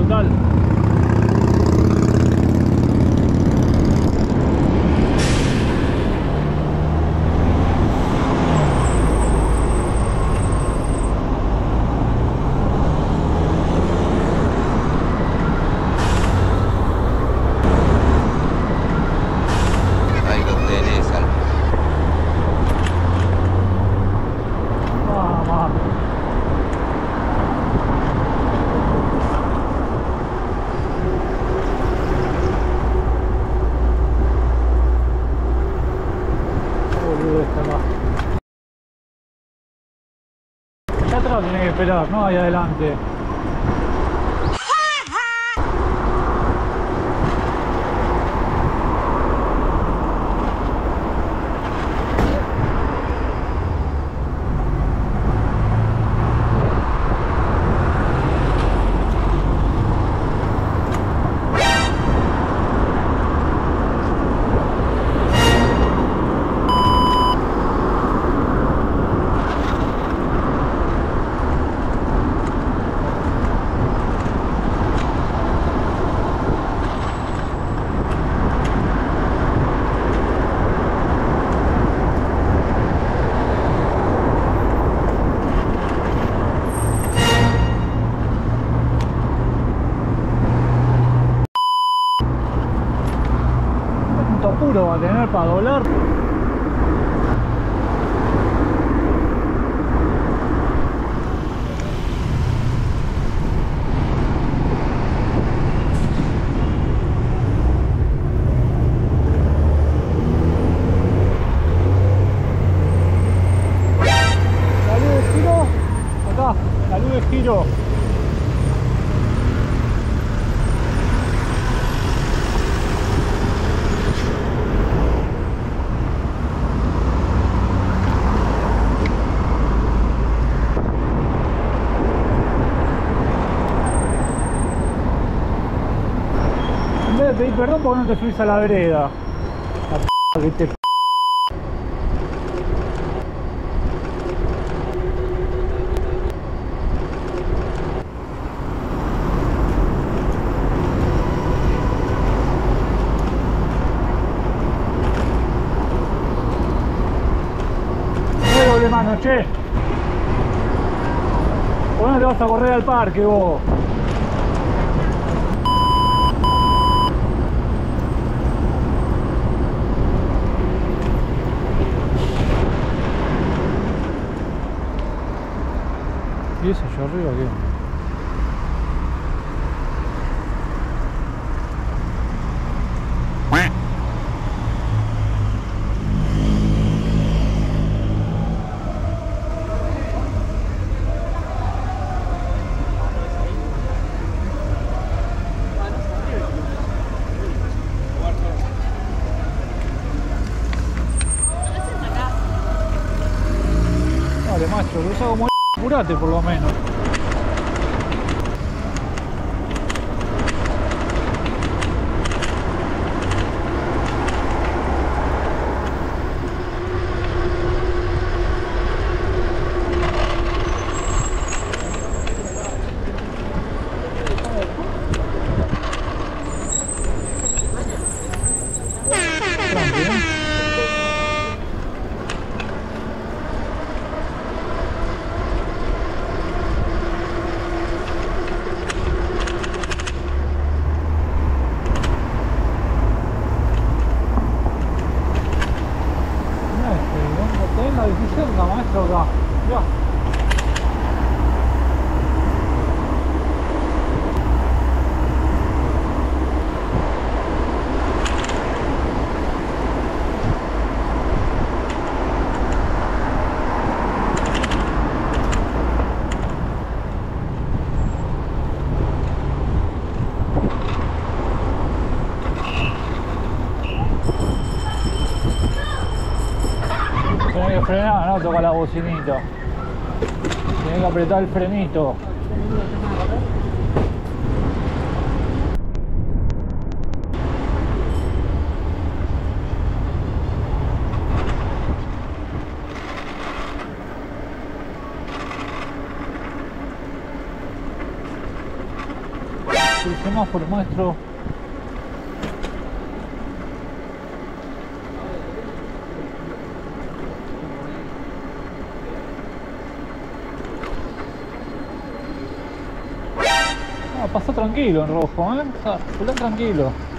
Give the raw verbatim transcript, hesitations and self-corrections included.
brutal. Ahí lo tenés, Alfa. Vamos. Boludo, está acá. Allá atrás tenés que esperar, no ahí adelante. ¿Cuánto apuro va a tener para doblar? La luz de giro, acá, la luz de giro. En vez de pedir perdón, ¿por qué no te subís a la vereda? La p que te p. No doble mano, che. ¿Por qué no te vas a correr al parque vos? ¿Y eso allá arriba qué? Dale, macho, lo usa como el apurate por lo menos. Tranqui, ¿eh? Tenés la bicicleta, maestro, acá. Ya. Tenés que frenar, no toca la bocinita. Tenés que apretar el frenito. El semáforo, maestro. Ah, pasó tranquilo en rojo, ¿eh? O sea, plan tranquilo.